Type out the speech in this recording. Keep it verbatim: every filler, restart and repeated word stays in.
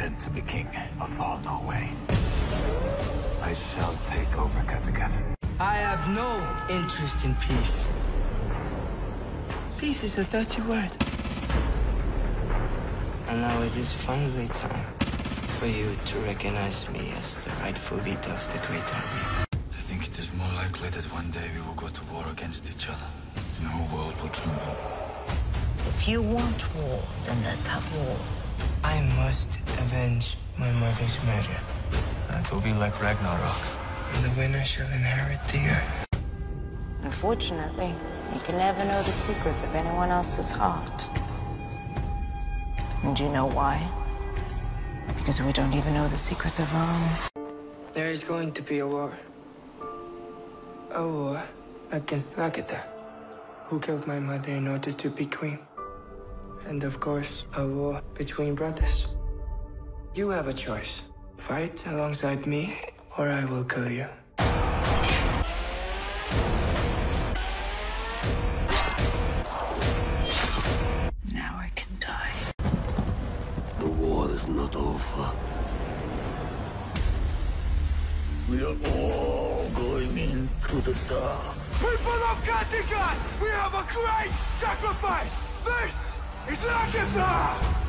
pretend to be king of Fall No Way. I shall take over Kattegat. I have no interest in peace. Peace is a dirty word. And now it is finally time for you to recognize me as the rightful leader of the Great Army. I think it is more likely that one day we will go to war against each other. And the whole world will tremble. If you want war, then let's have war. I must avenge my mother's murder. It will be like Ragnarok. And the winner shall inherit the earth. Unfortunately, you can never know the secrets of anyone else's heart. And do you know why? Because we don't even know the secrets of our own. There is going to be a war. A war against Agatha, who killed my mother in order to be queen. And of course, a war between brothers. You have a choice. Fight alongside me, or I will kill you. Now I can die. The war is not over. We are all going into the dark. People of Kattegat, we have a great sacrifice! This is Agatha!